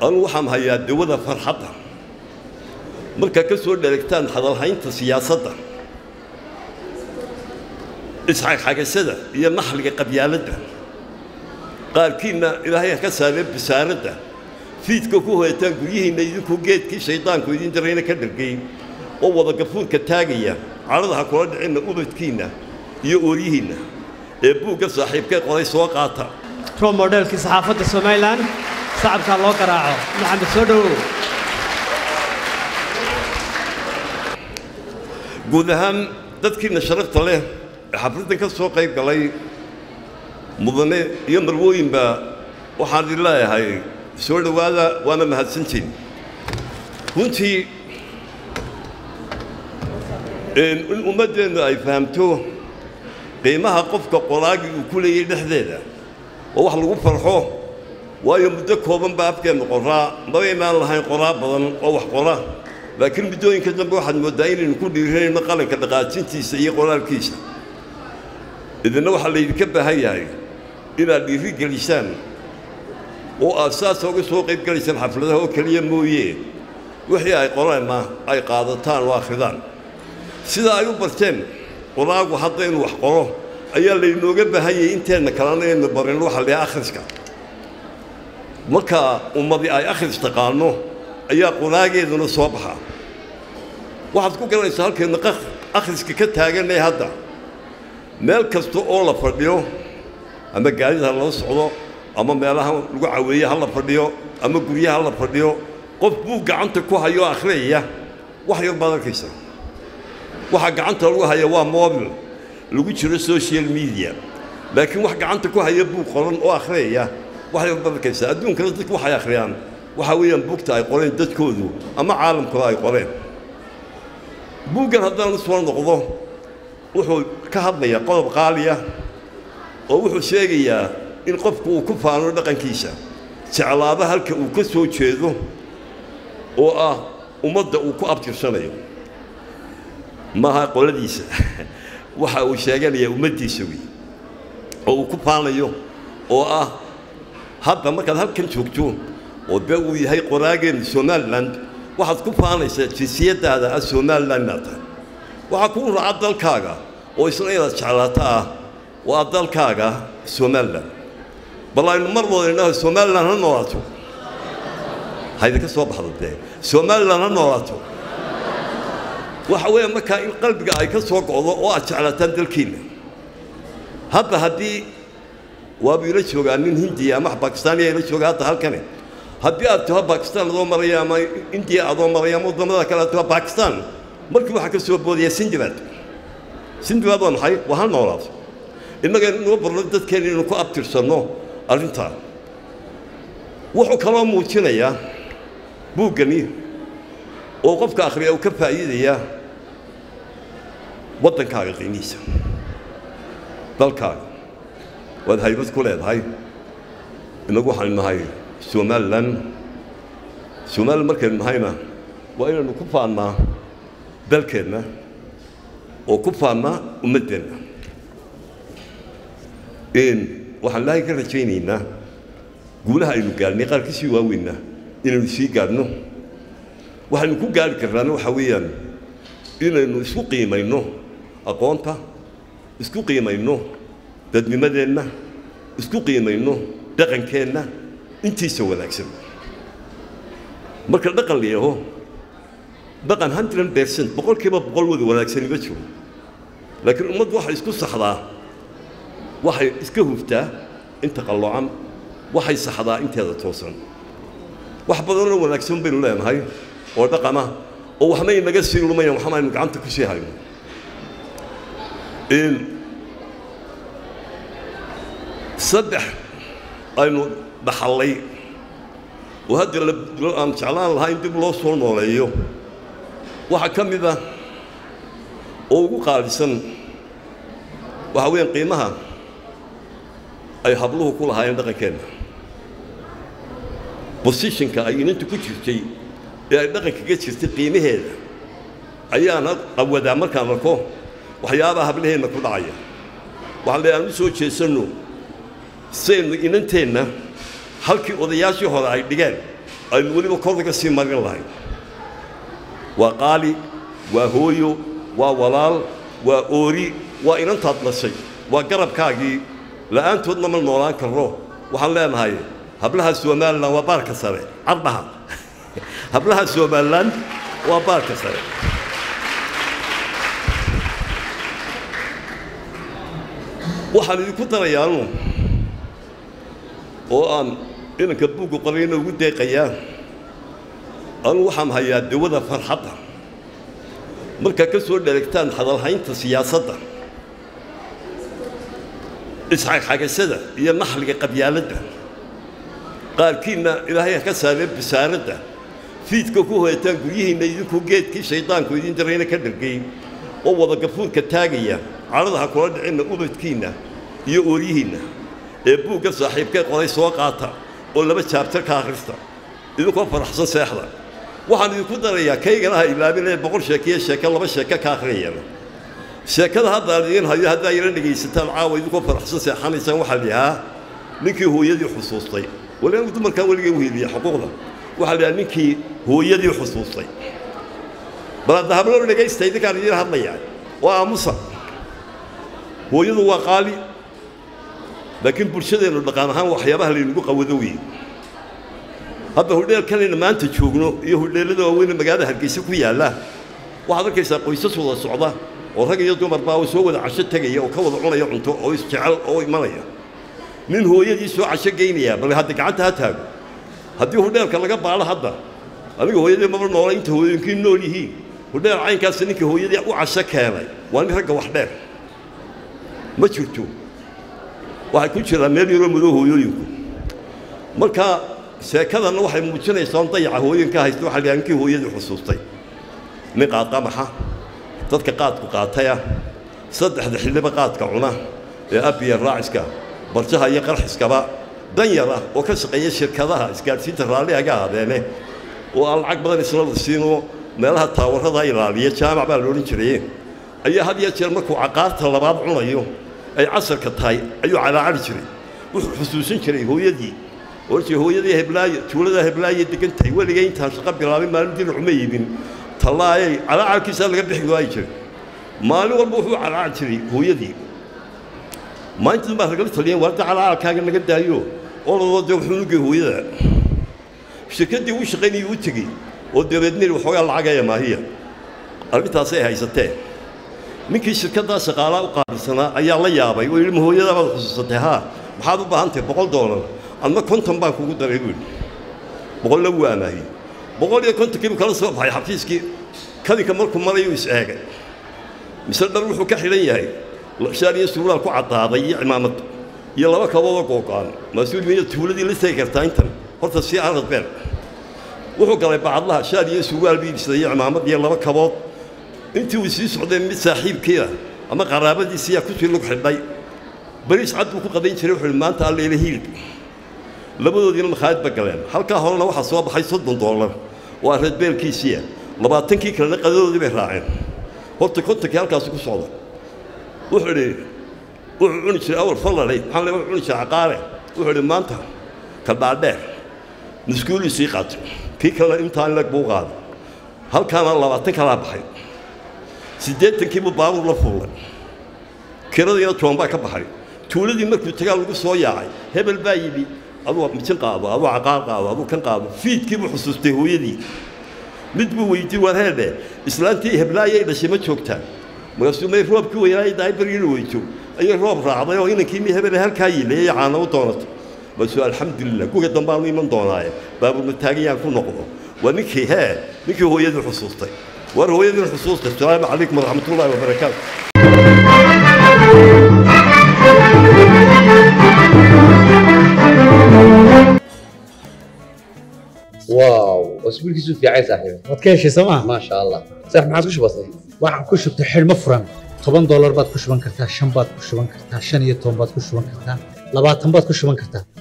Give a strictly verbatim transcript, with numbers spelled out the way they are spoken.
أنا وحام هيا الدولة فرحتها مركا كسور دلكتان حضر حين السياسة إسحاق حاجة سدة هي محل قبيالته قال كينا إلى هي كسالب بسارده فيتكو كوه تانكويه نيدكو جيت كي شيطان كو يدين درينا كدرقين أو وضا قفون كتاقية عرضها كورد عنا أوبت كينا يوريهنا بوك صاحب كي قضي سواقاتها تو موديل كي صحافة السومايلان صعب كان الله كراعه محمد سودو قودهان دادكينا شرفت له حفلتنا كسوق قيب قلي مضني يمروين با وحاد الله هاي سؤال هذا وأنا مهتسنتين كنتي إن أمدنا أي فهمتوه قيمها قفك قراقي وكل يد حديدة وواحد لو فرحوه ويوم بدك هو من باب كان قراء ما بين الله هاي قراء بدن أو قراء لكن بدون كذا واحد مدعين إن كل يجري مقالة كذا سنتي سيء قراء الكيسة إذا نوح اللي يكبه هاي هاي إلى اللي يفيق اللسان وأساس هو سوق يبقى حفلته هو كلية مويه وحيا أي قرآن ما أي قادتان واخذان سيدا أيوب برتين قراء وحطين وحقروه أي اللي نوجب هي إنتين كلامنا نبرين روح اللي آخرسك مكة ومضي أي آخرس تقانو أي قراء إذا نصوبها واحد كوكا يسألك إنك آخرسك كتاجني هذا مالك استو أولا فرديو أما قاعد هلا صعود أما مالها لقوا عوية هلا فرديو أما قرية هلا فرديو قف بوق عنك كوها يو آخرية وحي يربى الكيسة وحق عنك لقوا هي وام موبل لقوا تشري السوشيال ميديا لكن وحق عنك كوها يبوق قرن أو آخرية وحي يربى الكيسة أدون كنتك وحي آخريان وحويا بوق تاي قرين دت كودو أما عالم كواي قرين بوق هذا نسوان نقضه وحو كهضية قلب غالية ووحو شيء إن قفك وكفانو دقن كيسة تعالى هلك وكسو تشيدو وآه ومدة وكو أبتر سنة ما ها قولديسة وحا وشاقان يا ومدي سوي وكفانا يو وآه هذا ما كان هلك نشوكتو وبيوي هاي قراقين سوماللاند واحد كفانا سيسيادة هذا السوماللاند وحكون رعد الكاغا وإسرائيل تعالى وأضل كاغا سوماللاند والله إنه مرة إنه سوماللاند هنوراتو هذا كسب حضرتين سوماللاند هنوراتو وحوي مكان القلب جاي كسوق الله وأشعل تندلكين هذا هدي وبيرشوا قانين هندية مع باكستانية يرشوا هذا هالكني هدي أتوها باكستان ضم مريم إنديا ضم مريم وضم ذاك أتوها باكستان مركب حكي سوى بودية سندباد سندباد ضم حي وهالنورات إما كان نوبر ردت كان إنه كأبتر سنو أرنتا وحو كلام موتشنا يا بوجني وقف كأخري أو كفا إيديا وطن كاغ غينيسا دال كاغ وهذا هاي بس كل هذا هاي إنه قوح إنه هاي سومالن سومال مركز مهيمة وإنه نكفا ما دال كلمة وكفا ما ومدنا إن وحنا كنا شينينا قولها إنه قال نقال كسي واوينا إنه نسي قالنا وحنا نكون قال كرنا وحويا إنه نسوق قيمة إنه أقونتا نسوق قيمة إنه تدمي مديننا نسوق قيمة إنه دقن كنا أنتي سوى الأكسب مركل دقن ليه هو دقن هندرن بيرسنت بقول كيف بقول وذو ولا أكسب بتشوف لكن أمد واحد يسكت صحراء waxay iska huftaa inta qaloocan waxay saxdaa inteeda toosan wax badan oo wanaagsan baynu leenahay oo dhaqama oo waxna inaga sii lumayaan waxna aynu gacanta ku sii hayno in saddex aynu dhaxalay oo hadda aan jeclaan lahayn dib loo soo nooleeyo waxa ka mid ah oo ugu qaalisan waxa weyn qiimaha ay habluhu ku lahaayeen dhaqankeena positionka ay inta ku jirtay ee ay dhaqanka ka jirtay qiimaheeda ayaana awoodaa markaan arko waxyaabaha hablaheena ku dhacaya waxa la aan soo jeesano seen inanteena halkii odayaashii hore ay dhigeen aynu weliba kordaga sii marin lahayn waa qaali waa hooyo waa walaal waa oori waa inantaad dhashay waa garabkaagii la'aantoodna ma noolaan karno waxaan leenahay hablaha Soomaaliland waa baarka sare arbaha hablaha Soomaaliland waa baarka sare waxaan idinku darayaa oo aan inanka buugu qorayna ugu deeqayaa anu waxaan hayaa dawada farxadda marka ka soo dheregtaan hadalhaynta siyaasadda isxaqxagasada iyo naxliga qabyaaladda qaarkiina ilaahay ka saareen bisaaradda fiidka ku hoytaan guryihiina idinku geedkii shaydaanku idin darayna ka dhigay oo wada gafuurka taagaya caradaha kula dhicina ubadkiina iyo ooriyihiina ee buugga saaxiibka qoray soo qaata oo laba chapter ka akhrista idinkoo faraxsan seexda waxaan idinku darayaa kaygana ha ilaabinay boqol sheekiye sheeka laba sheeka ka akhriyeen sheekada hadda idin hayo hadda ay dhageysataan caawa idinkoo faraxsan seexanaysan waxa lihaa ninkii hooyadii xusuustay walaal dumarkan waliga wiiliya xuquuqda waxa lihaa ninkii hooyadii xusuustay balada hablo dhageystay idinkaan idin hadlayaa waa musa hooyadu waa qaali laakiin bulshadeenu dhaqan ahaan waxyaabaha laynagu qawado weey hadda hudheel kalena maanta joogno iyo hudheelada waaweyn magaalada Hargeysa ku yaala waxaad arkaysaa qoysas wada socda oo rag iyo dumar baa soo wada casho tagaya oo ka wada cunaya cunto oo isjecel oo imanaya nin hooyadii soo casho geynaya bal hadda gacanta ha taago haddii hudheelka laga baalo hadda aniga hooyadii ma noolay inta hooyooyinkii nool yihiin hudheel caynkaas ninka hooyadii u casho keenay waa nin ragga wax dheer ma jirto waxay ku jiraan meel yaro madow hooyooyinku marka sheekadana waxay muujinaysaa dayaca hooyinka haysta waxa laankii hooyadii xusuustay nin qaadqamaxa dadka qaadku qaataya saddexda xilliba qaadka cuna ee abiya raaciska barjaha iyo qarxiskaba dan yar ah oo ka shaqeeya shirkadaha isgaarsiinta raaliga ahadeene oo aan lacag badan isla siino meelaha taawarada ilaaliya jaamac baa loo jiray ayaa had iyo jeer markuu caqaarta labaad cunayo ay casarka tahay ayuu calaacali jiray wuxuu xusuusin jiray hooyadii wartii hooyadii heblaayo tuulada heblaayo degantay waligay inta shaqo bilaabay maalintii cuma yibin talaayay calaacalkiisa laga bixin waayay jiray maalin walba wuxuu calaacal jiray hooyadii maanta ma ragal taliyan warta calacalkaaga naga daayo oo loo wado xunuugay hooyada shirkadii uu shaqeynay uu tagay oo dabeedna waxoogaa lacag ay maahiya arrintaas ay haysatee ninkii shirkadda shaqaalaha u qaabsanaa ayaa la yaabay oo ilmo hooyada baad xusuusatay ha maxaad u baahan tahay boqol doolar adna konton baan kugu daray wiil boqol la waanahay boqol iyo konton kiiba kala soo baxay xafiiskii kadinka markuu marayo is eegay misal dhar wuxuu ka xiran yahay shaariyo suuraal ku cadaaday iyo cimaamad iyo laba kabood oo go'aan mas'uuliyadda tuuladii la seey kartaa intan horta si aanad been wuxuu galay bacadlaha shaariyo suuraal biibisay iyo cimaamad iyo laba kabood intii uu sii socday mid saaxiibkiisa ama qaraabadiisa ku sii lug xidhay bariis cad uu ku qadayn jiray wuxuu maanta alla ilaahiyay labadoodina maxaad bagaleen halka horena waxa soo baxay soddon doolar waa red beelkiisiya labaatankii kale qadadoodii bay raaceen horta kontankii halkaas ku socda wuxuu yiri wuxuu cuni jiray awal fallalay waxaan leeyahay cuni jiray aqaare wuxuu yiri maanta ka dhaadheer muskuuli sii qaatay kii kale intaan lag buu qaaday halkaana labaatan kala baxay siddeetankii buu baabuur la fuulay kiradiina toonbaa ka baxay tuuladii markuu tagaa lagu soo yaacay hebel baa yidhi aduu mijin qaado aduu aqaar qaado aduu kan qaado fiidkii buu xusuustay hooyadii mid buu weydiiyey war heedhe islaantii heblaayay dhashay ma joogtaa markaasuu may roobkii weynaay daay barigii weyjo ayay roob raacday oo inankii mi hebel halkaa yiilayay caana u doonato basuu alxamdulilah kuga dambaanu iman doonaaye baabuur mataagayaan ku noqdo waa ninkii hee ninkii hooyadii xusuustay war hooyadii xusuustay asalaamu calaykum waraxmatullaahi wabarakaatu واو اسبوعك في عايز صاحبي waad ka heshay sooma ما شاء الله صح ما عادش بسيط waxaan ku shubtay xilmo furan toban doolar baad ku shuban kartaa shan baad ku shuban kartaa shan iyo toban baad ku shuban kartaa labaatan baad ku shuban kartaa